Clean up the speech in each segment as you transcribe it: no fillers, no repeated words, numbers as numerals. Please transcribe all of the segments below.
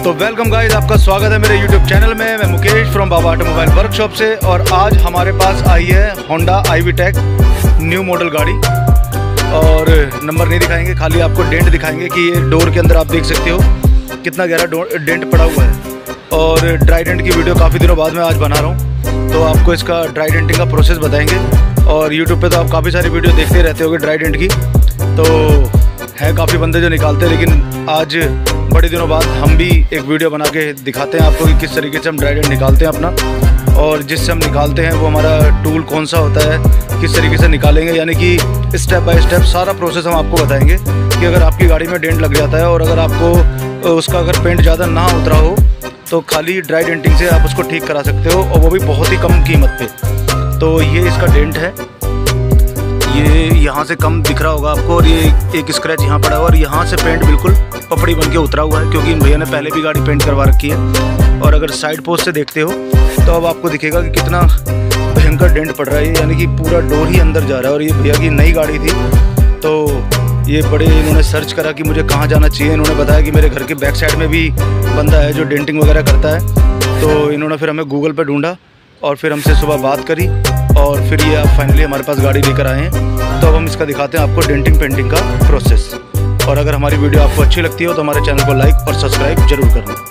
तो welcome guys, आपका स्वागत है मेरे YouTube चैनल में। मैं Mukesh from Baba automobile workshop से, और आज हमारे पास आई है Honda IV tech new model गाड़ी। और नंबर नहीं दिखाएंगे, खाली आपको डेंट दिखाएंगे कि ये डोर के अंदर आप देख सकते हो कितना गहरा डेंट पड़ा हुआ है। और ड्राई डेंट की वीडियो काफ़ी दिनों बाद मैं आज बना रहा हूँ, तो आपको इसका ड्राई डेंटिंग का प्रोसेस बताएंगे। और यूट्यूब पे तो आप काफ़ी सारी वीडियो देखते रहते होगे ड्राई डेंट की, तो है काफ़ी बंदे जो निकालते हैं, लेकिन आज बड़े दिनों बाद हम भी एक वीडियो बना के दिखाते हैं आपको कि किस तरीके से हम ड्राई डेंट निकालते हैं अपना। और जिससे हम निकालते हैं वो हमारा टूल कौन सा होता है, किस तरीके से निकालेंगे, यानी कि स्टेप बाय स्टेप सारा प्रोसेस हम आपको बताएंगे कि अगर आपकी गाड़ी में डेंट लग जाता है और अगर आपको उसका अगर पेंट ज़्यादा ना उतरा हो तो खाली ड्राई डेंटिंग से आप उसको ठीक करा सकते हो, और वो भी बहुत ही कम कीमत पे। तो ये इसका डेंट है, ये यहाँ से कम दिख रहा होगा आपको, और ये एक स्क्रैच यहाँ पड़ा हुआ, और यहाँ से पेंट बिल्कुल पपड़ी बन के उतरा हुआ है, क्योंकि इन भैया ने पहले भी गाड़ी पेंट करवा रखी है। और अगर साइड पोस्ट से देखते हो तो अब आपको दिखेगा कि कितना भयंकर डेंट पड़ रहा है, यानी कि पूरा डोर ही अंदर जा रहा है। और ये भैया की नई गाड़ी थी, तो ये बड़े इन्होंने सर्च करा कि मुझे कहाँ जाना चाहिए। इन्होंने बताया कि मेरे घर के बैक साइड में भी बंदा है जो डेंटिंग वगैरह करता है, तो इन्होंने फिर हमें गूगल पे ढूंढा और फिर हमसे सुबह बात करी, और फिर ये आप फाइनली हमारे पास गाड़ी लेकर आए हैं। तो अब हम इसका दिखाते हैं आपको डेंटिंग पेंटिंग का प्रोसेस। और अगर हमारी वीडियो आपको अच्छी लगती हो तो हमारे चैनल को लाइक और सब्सक्राइब जरूर करना।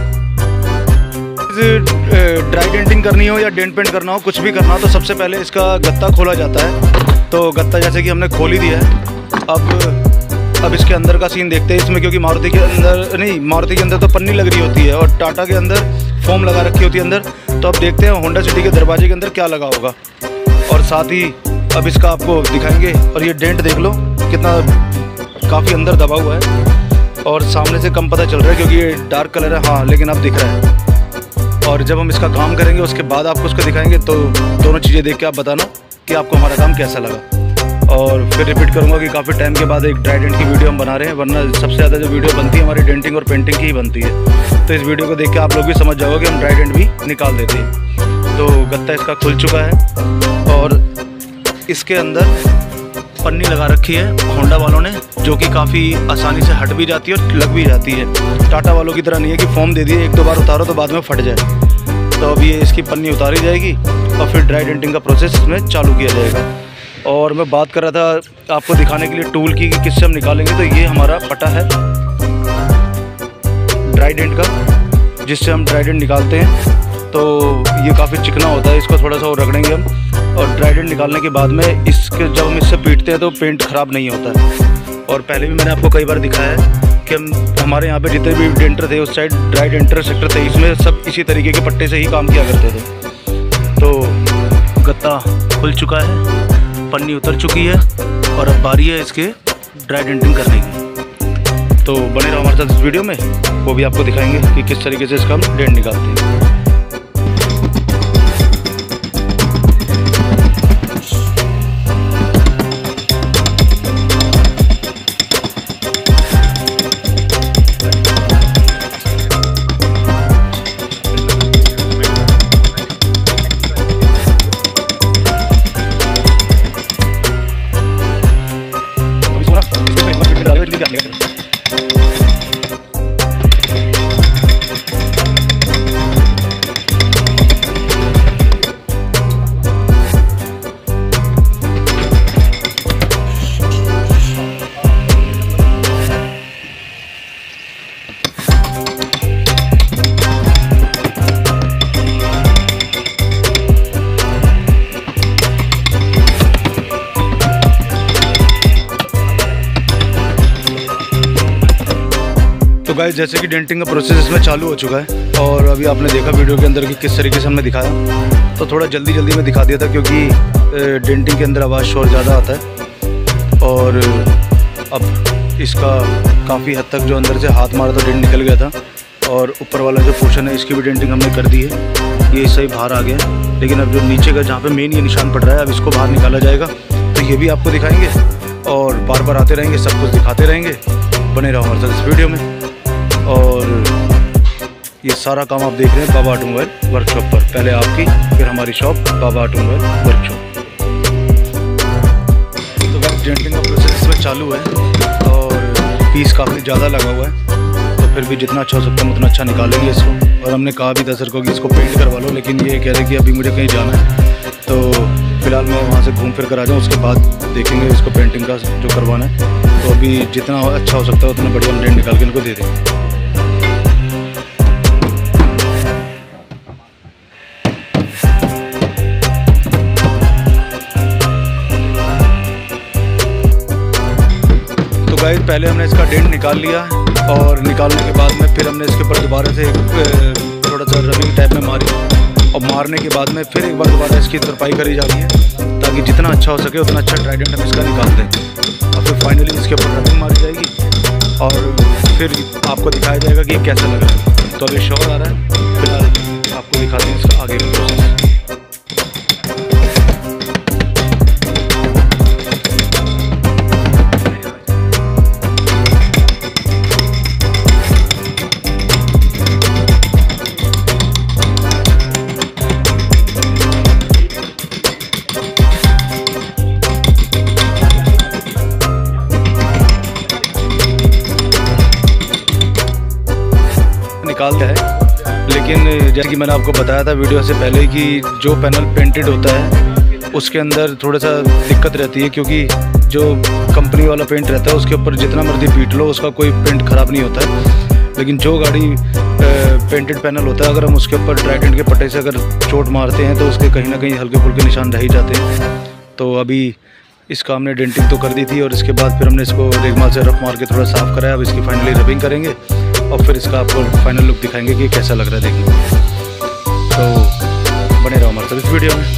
ड्राई डेंटिंग करनी हो या डेंट पेंट करना हो, कुछ भी करना हो, तो सबसे पहले इसका गत्ता खोला जाता है। तो गत्ता जैसे कि हमने खोल ही दिया है। अब इसके अंदर का सीन देखते हैं इसमें, क्योंकि मारुति के अंदर तो पन्नी लग रही होती है और टाटा के अंदर फोम लगा रखी होती है अंदर। तो अब देखते हैं होंडा सिटी के दरवाजे के अंदर क्या लगा होगा, और साथ ही अब इसका आपको दिखाएंगे। और ये डेंट देख लो कितना काफ़ी अंदर दबा हुआ है, और सामने से कम पता चल रहा है क्योंकि ये डार्क कलर है, हाँ, लेकिन अब दिख रहा है। और जब हम इसका काम करेंगे उसके बाद आपको उसको दिखाएंगे, तो दोनों चीज़ें देख के आप बताना कि आपको हमारा काम कैसा लगा। और फिर रिपीट करूँगा कि काफ़ी टाइम के बाद एक ड्राई डेंट की वीडियो हम बना रहे हैं, वरना सबसे ज़्यादा जो वीडियो बनती है हमारी डेंटिंग और पेंटिंग की ही बनती है। तो इस वीडियो को देख के आप लोग भी समझ जाओगे कि हम ड्राई डेंट भी निकाल देते हैं। तो गत्ता इसका खुल चुका है, और इसके अंदर पन्नी लगा रखी है होंडा वालों ने, जो कि काफ़ी आसानी से हट भी जाती है और लग भी जाती है। टाटा वालों की तरह नहीं है कि फोम दे दिए, एक दो बार उतारो तो बाद में फट जाए। तो अब ये इसकी पन्नी उतारी जाएगी और फिर ड्राई डेंटिंग का प्रोसेस इसमें चालू किया जाएगा। और मैं बात कर रहा था आपको दिखाने के लिए टूल की कि किससे हम निकालेंगे, तो ये हमारा पटा है ड्राई डेंट का, जिससे हम ड्राई डेंट निकालते हैं। तो ये काफ़ी चिकना होता है, इसको थोड़ा सा और रगड़ेंगे हम। और ड्राई डेंट निकालने के बाद में इसके जब हम इससे पीटते हैं तो पेंट ख़राब नहीं होता है। और पहले भी मैंने आपको कई बार दिखाया है कि हमारे यहाँ पे जितने भी डेंटर थे उस साइड ड्राई डेंटर सेक्टर थे, इसमें सब इसी तरीके के पट्टे से ही काम किया करते थे। तो गत्ता खुल चुका है, पन्नी उतर चुकी है, और अब बारी है इसके ड्राई डेंटिंग करने की। तो बने रहो हमारे साथ इस वीडियो में, वो भी आपको दिखाएंगे कि किस तरीके से इसका हम डेंट निकालते हैं। तो गाइस, जैसे कि डेंटिंग का प्रोसेस इसमें चालू हो चुका है, और अभी आपने देखा वीडियो के अंदर कि किस तरीके से हमने दिखाया। तो थोड़ा जल्दी में दिखा दिया था, क्योंकि डेंटिंग के अंदर आवाज़ शोर ज़्यादा आता है। और अब इसका काफ़ी हद तक जो अंदर से हाथ मारा था डेंट निकल गया था, और ऊपर वाला जो पोर्शन है इसकी भी डेंटिंग हमने कर दी है, ये सही बाहर आ गया। लेकिन अब जो नीचे का जहाँ पे मेन ये निशान पड़ रहा है, अब इसको बाहर निकाला जाएगा। तो ये भी आपको दिखाएंगे, और बार बार आते रहेंगे, सब कुछ दिखाते रहेंगे। बने रहो हमारे साथ इस वीडियो में। और ये सारा काम आप देख रहे हैं बाबा ऑटोमोबाइल वर्कशॉप पर, पहले आपकी फिर हमारी शॉप बाबा ऑटोमोबाइल वर्कशॉप। तो डेंटिंग का प्रोसेस इसमें चालू है, और पीस काफ़ी ज़्यादा लगा हुआ है। तो फिर भी जितना अच्छा हो सकता है उतना अच्छा निकालेंगे इसको। और हमने कहा भी था सर को कि इसको पेंट करवा लो, लेकिन ये कह रहे कि अभी मुझे कहीं जाना है, तो फिलहाल मैं वहाँ से घूम फिर कर आ जाऊँ, उसके बाद देखेंगे इसको पेंटिंग का जो करवाना है। तो अभी जितना अच्छा हो सकता है उतना बढ़िया हम डेंट निकाल के इनको दे देंगे। तो गाइस पहले हमने इसका डेंट निकाल लिया, और निकालने के बाद में फिर हमने इसके ऊपर दोबारा से थोड़ा सा रबिंग टाइप में मारी, और मारने के बाद में फिर एक बार दोबारा इसकी तुरपाई करी जा रही है ताकि जितना अच्छा हो सके उतना अच्छा ट्राइडेंट हम इसका निकाल दें। और फिर फाइनली इसके ऊपर रबिंग मारी जाएगी और फिर आपको दिखाया जाएगा कि ये कैसा लग रहा है। तो अभी शॉट आ रहा है, फिलहाल आपको दिखाते हैं इसका आगे का प्रोसेस। निकालता है, लेकिन जैसे कि मैंने आपको बताया था वीडियो से पहले कि जो पैनल पेंटेड होता है उसके अंदर थोड़ा सा दिक्कत रहती है, क्योंकि जो कंपनी वाला पेंट रहता है उसके ऊपर जितना मर्जी पीट लो उसका कोई पेंट ख़राब नहीं होता है। लेकिन जो गाड़ी पेंटेड पैनल होता है, अगर हम उसके ऊपर ट्राइडेंट के पट्टे से अगर चोट मारते हैं तो उसके कहीं ना कहीं हल्के फुल्के निशान रह ही जाते हैं। तो अभी इसका हमने डेंटिंग तो कर दी थी, और इसके बाद फिर हमने इसको रेगमाल से रफ मार के थोड़ा साफ़ कराया। अब इसकी फाइनली रबिंग करेंगे और फिर इसका आपको फाइनल लुक दिखाएंगे कि कैसा लग रहा है देखने में। तो बने रहो हमारे साथ इस वीडियो में।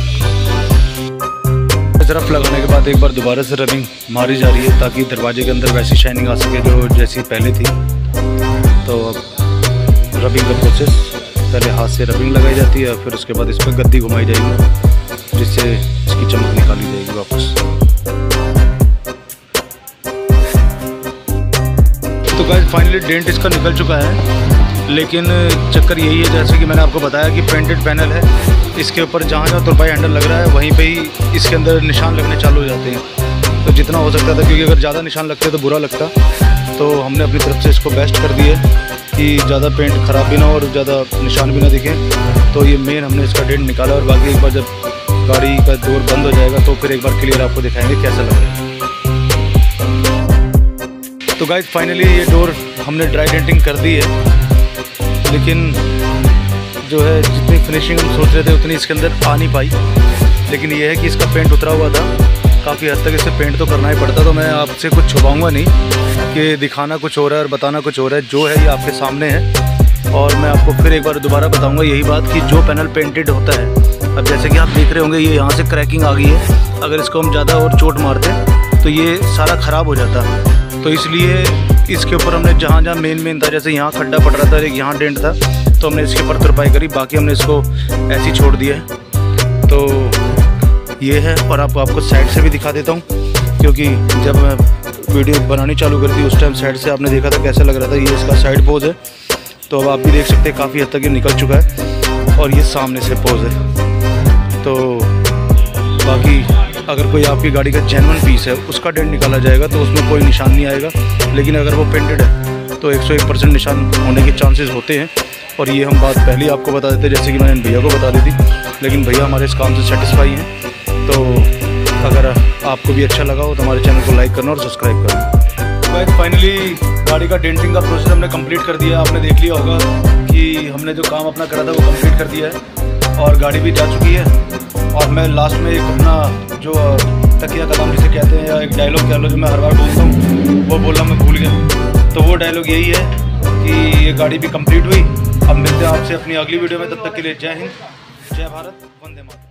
रफ लगाने के बाद एक बार दोबारा से रबिंग मारी जा रही है ताकि दरवाजे के अंदर वैसी शाइनिंग आ सके जो जैसी पहले थी। तो अब रबिंग का प्रोसेस, पहले हाथ से रबिंग लगाई जाती है, फिर उसके बाद इस पर गद्दी घुमाई जाएगी जिससे इसकी चमक निकाली जाएगी वापस। तो गाइस फाइनली डेंट इसका निकल चुका है, लेकिन चक्कर यही है जैसे कि मैंने आपको बताया कि पेंटेड पैनल है, इसके ऊपर जहाँ जहाँ तुरपाई हैंडल लग रहा है वहीं पे ही इसके अंदर निशान लगने चालू हो जाते हैं। तो जितना हो सकता था, क्योंकि अगर ज़्यादा निशान लगते तो बुरा लगता, तो हमने अपनी तरफ से इसको बेस्ट कर दिए कि ज़्यादा पेंट ख़राब भी ना और ज़्यादा निशान भी ना दिखें। तो ये मेन हमने इसका डेंट निकाला, और बाकी एक बार जब गाड़ी का डोर बंद हो जाएगा तो फिर एक बार क्लियर आपको दिखाएंगे कैसा लग रहा है। तो गाइस फाइनली ये डोर हमने ड्राई डेंटिंग कर दी है, लेकिन जो है जितनी फिनिशिंग हम सोच रहे थे उतनी इसके अंदर आ नहीं पाई। लेकिन ये है कि इसका पेंट उतरा हुआ था, काफ़ी हद तक इसे पेंट तो करना ही पड़ता। तो मैं आपसे कुछ छुपाऊंगा नहीं कि दिखाना कुछ हो रहा है और बताना कुछ हो रहा है। जो है ये आपके सामने है, और मैं आपको फिर एक बार दोबारा बताऊंगा यही बात कि जो पैनल पेंटेड होता है, अब जैसे कि आप देख रहे होंगे ये यहाँ से क्रैकिंग आ गई है, अगर इसको हम ज़्यादा और चोट मारते तो ये सारा ख़राब हो जाता। तो इसलिए इसके ऊपर हमने जहाँ जहाँ मेन था, जैसे यहाँ खड्डा पड़ रहा था, एक यहाँ डेंट था, तो हमने इसके ऊपर तुरपाई करी, बाकी हमने इसको ऐसे ही छोड़ दिया है। तो ये है, और आपको साइड से भी दिखा देता हूँ, क्योंकि जब मैं वीडियो बनानी चालू कर दी उस टाइम साइड से आपने देखा था कैसा लग रहा था। ये इसका साइड पोज है, तो अब आप भी देख सकते हैं काफ़ी हद तक ये निकल चुका है, और ये सामने से पोज है। तो बाकी अगर कोई आपकी गाड़ी का जेन्युइन पीस है उसका डेंट निकाला जाएगा तो उसमें कोई निशान नहीं आएगा, लेकिन अगर वो पेंटेड है तो 101% निशान होने के चांसेस होते हैं। और ये हम बात पहले आपको बता देते जैसे कि मैंने भैया को बता दी थी, लेकिन भैया हमारे इस काम से सेटिस्फाई हैं। तो अगर आपको भी अच्छा लगा हो तो हमारे चैनल को लाइक करना और सब्सक्राइब करना। तो फाइनली गाड़ी का डेंटिंग का प्रोसेस हमने कंप्लीट कर दिया। आपने देख लिया होगा कि हमने जो काम अपना करा था वो कंप्लीट कर दिया है, और गाड़ी भी जा चुकी है। और मैं लास्ट में एक अपना जो तकिया कदम जिसे कहते हैं, या एक डायलॉग कह लो जो मैं हर बार बोलता हूँ, वो बोलना मैं भूल गया। तो वो डायलॉग यही है कि ये गाड़ी भी कंप्लीट हुई। अब मिलते हैं आपसे अपनी अगली वीडियो में, तब तक के लिए जय हिंद, जय भारत, वंदे मातरम।